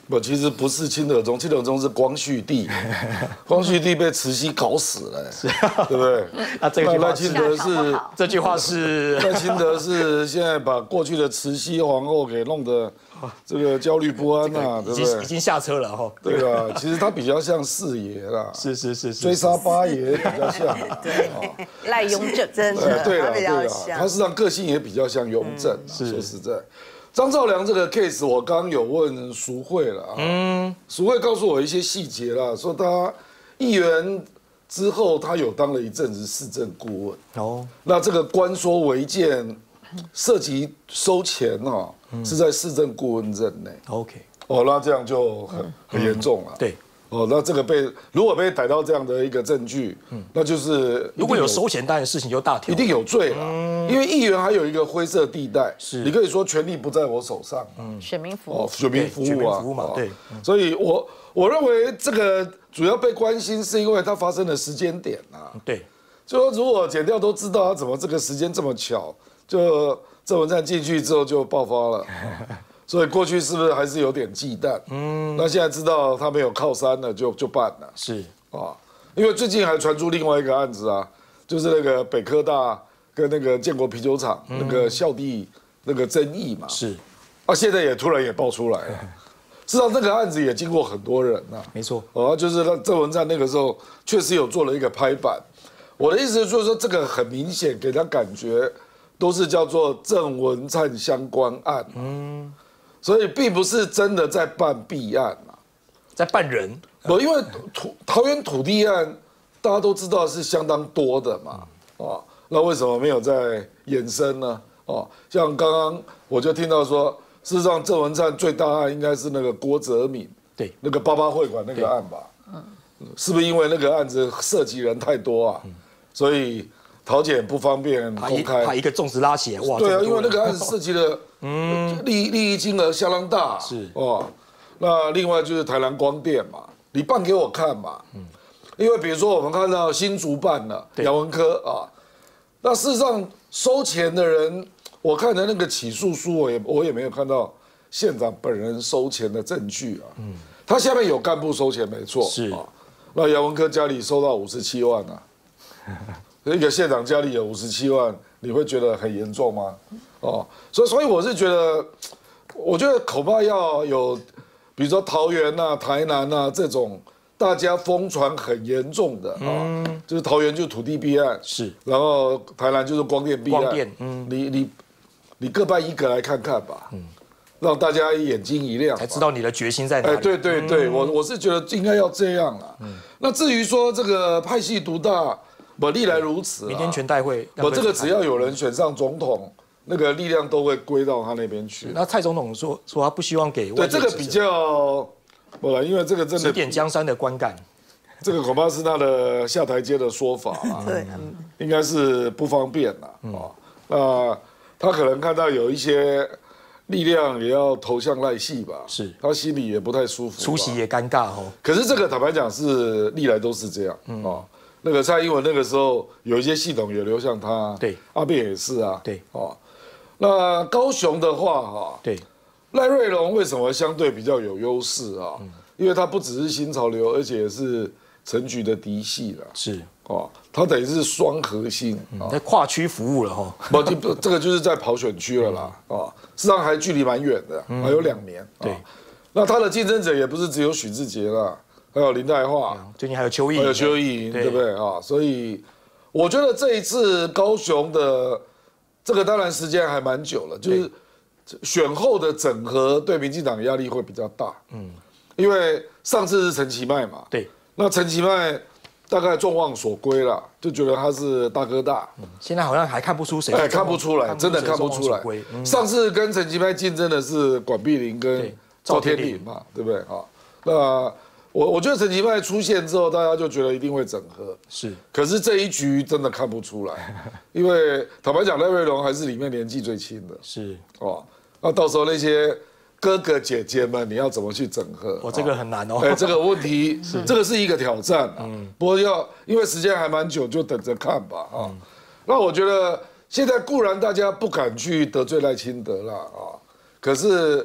不，其实不是清德宗，清德宗是光绪帝，光绪帝被慈禧搞死了，对不对？ 那这句话赖清德是这句话是赖清德是现在把过去的慈禧皇后给弄得这个焦虑不安呐，对不对？ 已经下车了哈。 对啊，其实他比较像四爷啦， 是追杀八爷比较像， 对，赖雍正真的， 对了他比较对了， 像他实际上个性也比较像雍正，说实在。张兆良这个 case， 我刚刚有问淑慧了啊，淑慧告诉我一些细节啦，说他议员之后，他有当了一阵子市政顾问。哦，那这个官说违建涉及收钱哦，是在市政顾问任内。 OK， 哦，那这样就很严重了。 对。 哦，那这个如果被逮到这样的一个证据，那就是如果有收钱，当然事情就大条， 一定有罪了。因为议员还有一个灰色地带， 是你可以说权力不在我手上， 选民服务， 选民服务啊， 嘛，对。 所以我认为这个主要被关心是因为它发生的时间点啊， 对， 就说如果检调都知道他怎么这个时间这么巧，就郑文灿进去之后就爆发了。所以过去是不是还是有点忌惮？那现在知道他没有靠山了，就办了。 是啊，因为最近还传出另外一个案子啊，就是那个北科大跟那个建国啤酒厂那个校地那个争议嘛。 是啊，现在也突然也爆出来了。事实上，这个案子也经过很多人呐。 没错。 哦，就是郑文灿那个时候确实有做了一个拍板。我的意思就是说，这个很明显给他感觉都是叫做郑文灿相关案。所以并不是真的在办弊案嘛， 在办人。 因为桃园土地案大家都知道是相当多的嘛，哦，那为什么没有在延伸呢？哦，像刚刚我就听到说，事实上郑文灿最大案应该是那个郭哲敏， 对， 那个88会馆那个案吧，是不是因为那个案子涉及人太多啊，所以桃检不方便公开， 怕一个粽子拉起来，哇！ 对啊，因为那个案子涉及的利益金额相当大， 是哦。那另外就是台南光电嘛，你办给我看嘛，因为比如说我们看到新竹办了杨文科啊，那事实上收钱的人，我看的那个起诉书，我也没有看到县长本人收钱的证据啊，他下面有干部收钱没错， 是啊，那杨文科家里收到57万啊。一个县长家里有57万，你会觉得很严重吗？哦，所以我是觉得，我觉得恐怕要有，比如说桃园呐、台南呐这种大家疯传很严重的啊，就是桃园就是土地弊案， 是， 然后台南就是光电弊案， 光电， 你各办一个来看看吧，让大家眼睛一亮， 才知道你的决心在哪里。 对对对，我是觉得应该要这样啦。那至于说这个派系独大。历来如此。 明天全代会， 这个只要有人选上总统，那个力量都会归到他那边去。 那蔡总统说他不希望给对这个比较，因为这个真的指点江山的观感， 这个恐怕是他的下台阶的说法啦。 对， 应该是不方便啦。那他可能看到有一些力量也要投向赖系吧， 是他心里也不太舒服， 出席也尴尬哦。 可是这个坦白讲是历来都是这样啊。那个蔡英文那个时候有一些系统也流向他， 对， 阿扁也是啊， 对， 哦，那高雄的话哈， 对， 赖瑞隆为什么相对比较有优势啊？因为他不只是新潮流，而且也是陈菊的嫡系了， 是哦，他等于是双核心， 在跨区服务了哈， 这个就是在跑选区了啦，啊，事实上还距离蛮远的，还有2年， 对， 那他的竞争者也不是只有许志杰啦。还有林黛华， 最近还有邱意， 还有邱意莹，对不对啊？所以我觉得这一次高雄的这个当然时间还蛮久了，就是选后的整合对民进党压力会比较大。因为上次是陈其迈嘛， 对， 那陈其迈大概众望所归了，就觉得他是大哥大。 现在好像还看不出谁， 看不出来，真的看不出来。上次跟陈其迈竞争的是管碧玲跟赵天麟嘛，对不对啊？那我觉得陈其迈出现之后，大家就觉得一定会整合， 是。 可是这一局真的看不出来，因为坦白讲，赖瑞隆还是里面年纪最轻的， 是哦。那到时候那些哥哥姐姐们，你要怎么去整合？ 这个很难哦。 这个问题，这个是一个挑战啊。不过因为时间还蛮久，就等着看吧啊。那我觉得现在固然大家不敢去得罪赖清德啦啊，可是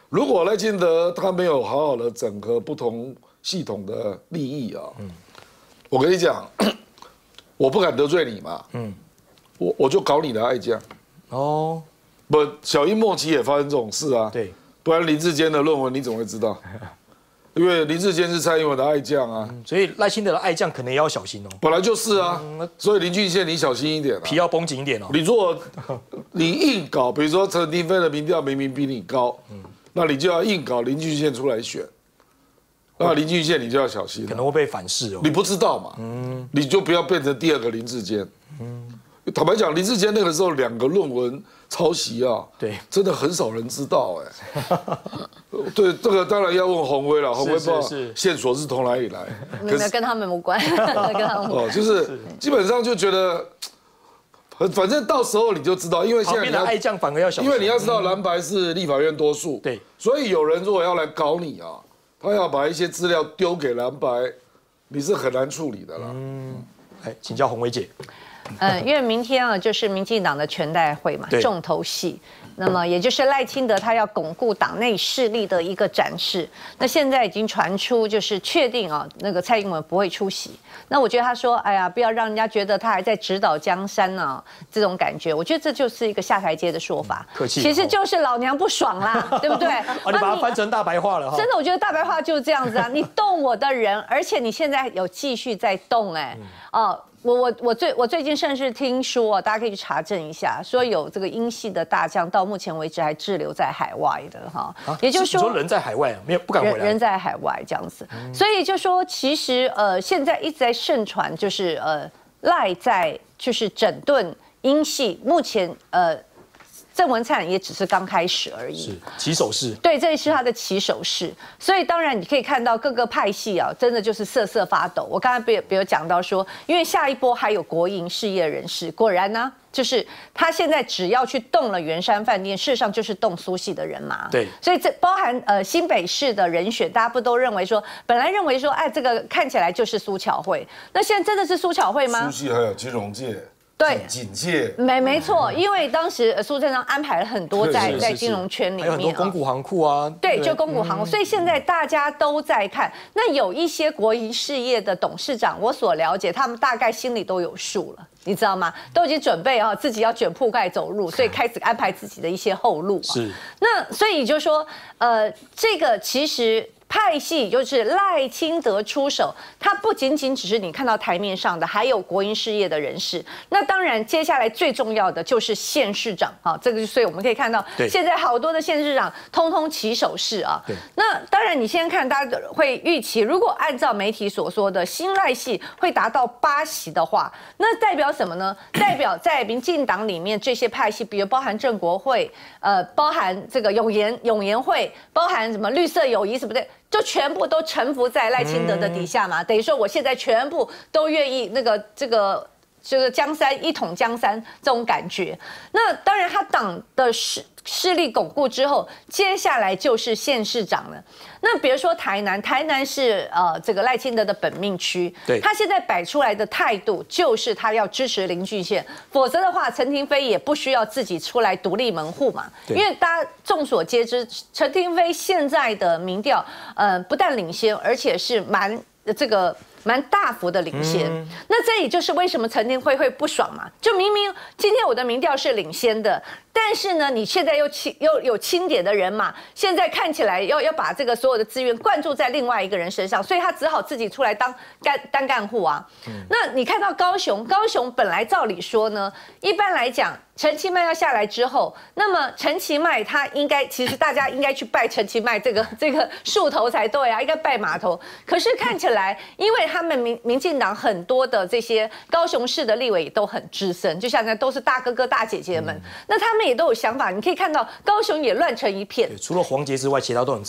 如果赖清德他没有好好的整合不同系统的利益啊，我跟你讲，我不敢得罪你嘛，我就搞你的爱将。哦，不，小英末期也发生这种事啊。对，不然林志坚的论文你怎么会知道？因为林志坚是蔡英文的爱将啊， 所以赖清德的爱将可能也要小心哦。 本来就是啊，所以林俊宪你小心一点啊， 皮要绷紧一点哦。 你如果你硬搞，比如说陈亭妃的民调明明比你高，那你就要硬搞林俊宪出来选，那林俊宪你就要小心， 可能会被反噬哦。 你不知道嘛，你就不要变成第二个林志坚。坦白讲，林志坚那个时候2个论文抄袭啊，对，真的很少人知道哎。对，这个当然要问洪威了，洪威不知道线索是从哪里来， 没有跟他们无关，跟他们就是基本上就觉得。反正到时候你就知道，因为现在你要爱将反而要小心， 因为你要知道蓝白是立法院多数，对，所以有人如果要来搞你啊，他要把一些资料丢给蓝白，你是很难处理的啦。 请教洪薇姐。 因为明天啊就是民进党的全代会嘛，重头戏。那么也就是赖清德他要巩固党内势力的一个展示。那现在已经传出就是确定啊，那个蔡英文不会出席。那我觉得他说，哎呀，不要让人家觉得他还在指导江山啊，这种感觉，我觉得这就是一个下台阶的说法。 客气， 其实就是老娘不爽啦，对不对？ 你把它翻成大白话了哈。 真的，我觉得大白话就是这样子啊，你动我的人，而且你现在有继续在动，我最近甚至听说，大家可以去查证一下，说有这个英系的大将到目前为止还滞留在海外的哈，也就是说人在海外没有不敢回来， 人在海外这样子，所以就说其实现在一直在盛传，就是赖在就是整顿英系，目前郑文灿也只是刚开始而已， 是起手式， 对，这是他的起手式。所以当然你可以看到各个派系啊，真的就是瑟瑟发抖。我刚才比如讲到说，因为下一波还有国营事业人士，果然呢，就是他现在只要去动了圆山饭店，事实上就是动苏系的人马。对，所以这包含新北市的人选，大家不都认为说，本来认为说，哎，这个看起来就是苏巧慧，那现在真的是苏巧慧吗？ 苏系还有金融界。 对， 警戒没错，因为当时苏贞昌安排了很多在金融圈里面， 还有很多公股行库啊， 对，就公股行库，所以现在大家都在看。那有一些国营事业的董事长，我所了解，他们大概心里都有数了，你知道吗？都已经准备啊，自己要卷铺盖走路，所以开始安排自己的一些后路。是，那所以就说，这个其实。派系就是赖清德出手，他不仅仅只是你看到台面上的，还有国营事业的人士。那当然，接下来最重要的就是县市长啊，这个所以我们可以看到，现在好多的县市长通通起手势啊。那当然，你先看大家会预期，如果按照媒体所说的新赖系会达到8席的话，那代表什么呢？代表在民进党里面这些派系，比如包含正国会，包含这个永延会，包含什么绿色友谊，是不对？就全部都臣服在赖清德的底下嘛，等于说我现在全部都愿意这个江山一统江山这种感觉。那当然，他党的势力巩固之后，接下来就是县市长了。那比如说台南是这个赖清德的本命区，他现在摆出来的态度就是他要支持林俊宪，否则的话，陈亭妃也不需要自己出来独立门户嘛。因为大家众所皆知，陈亭妃现在的民调，不但领先，而且是蛮大幅的领先，那这也就是为什么陈亭妃会不爽嘛？就明明今天我的民调是领先的，但是呢，你现在又有清点的人嘛，现在看起来要把这个所有的资源灌注在另外一个人身上，所以他只好自己出来当干户啊。那你看到高雄本来照理说呢，一般来讲，陈其迈要下来之后，那么陈其迈他其实大家应该去拜陈其迈这个树头才对啊，应该拜码头。可是看起来，因为他们民进党很多的这些高雄市的立委也都很资深，就像那都是大哥哥大姐姐们，那他们也都有想法。你可以看到高雄也乱成一片， 除了黄捷之外，其他都很资深。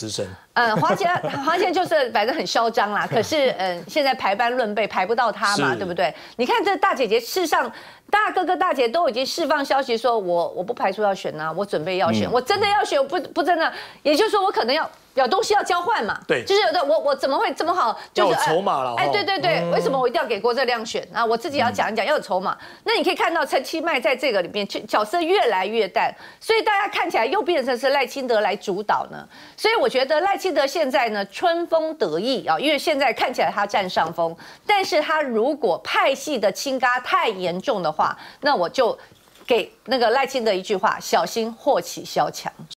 黄贤就是反正很嚣张啦，可是现在排班论辈排不到他嘛，对不对？你看这大姐姐，事实上大哥哥大姐都已经释放消息说，我不排除要选啊，我准备要选，我真的要选，我不真的，也就是说我可能要。有东西要交换嘛？ 对， 就是有的我怎么会这么好？就是要有筹码了。 对，为什么我一定要给郭正亮选啊？我自己要讲一讲，要有筹码。那你可以看到陈其迈在这个里面角色越来越淡，所以大家看起来又变成是赖清德来主导呢。所以我觉得赖清德现在呢春风得意啊，因为现在看起来他占上风，但是他如果派系的倾轧太严重的话，那我就给那个赖清德一句话：小心祸起萧墙。